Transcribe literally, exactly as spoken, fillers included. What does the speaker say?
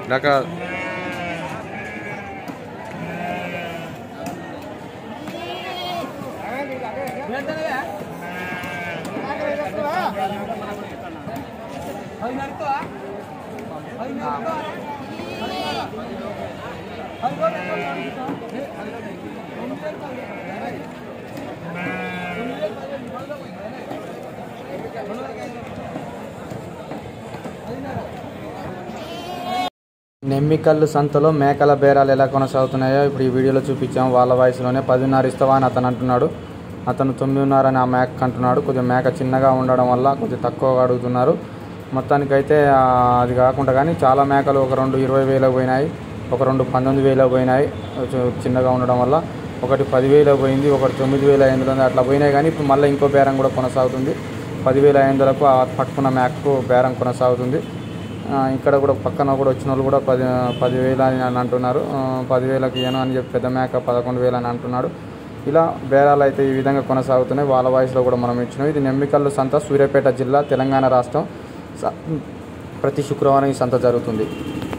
దాకా నెమ్మికల్లు సంతలో మేకల బేరాలు ఎలా కొనసాగుతున్నాయో ఇప్పుడు ఈ వీడియోలో చూపించాం. వాళ్ళ వయసులోనే పదిన్నర ఇస్తావా అని అతను అంటున్నాడు. అతను తొమ్మిదిన్నర అని ఆ మేక అంటున్నాడు. కొద్దిగా మేక చిన్నగా ఉండడం వల్ల కొద్దిగా తక్కువగా అడుగుతున్నారు. మొత్తానికైతే అది కాకుండా కానీ చాలా మేకలు ఒక రెండు ఇరవై వేలకు పోయినాయి, ఒక రెండు పంతొమ్మిది వేలకు పోయినాయి. చిన్నగా ఉండడం వల్ల ఒకటి పదివేలకు పోయింది, ఒకటి తొమ్మిది వేల ఐదు వందలు అట్లా పోయినాయి. కానీ ఇప్పుడు మళ్ళీ ఇంకో బేరం కూడా కొనసాగుతుంది. పదివేల ఐదు వందలకు ఆ పట్టుకున్న మేకకు బేరం కొనసాగుతుంది. ఇక్కడ కూడా పక్కన కూడా వచ్చిన వాళ్ళు కూడా పది పదివేలు అని అంటున్నారు. పదివేలకు ఏను అని చెప్పి పెద్ద మేక పదకొండు వేలు అని అంటున్నాడు. ఇలా బేరాలు అయితే ఈ విధంగా కొనసాగుతున్నాయి. వాళ్ళ వాయిస్లో కూడా మనం ఇచ్చినాం. ఇది నెమ్మికల్లు సంత, సూర్యాపేట జిల్లా, తెలంగాణ రాష్ట్రం. ప్రతి శుక్రవారం ఈ సంత జరుగుతుంది.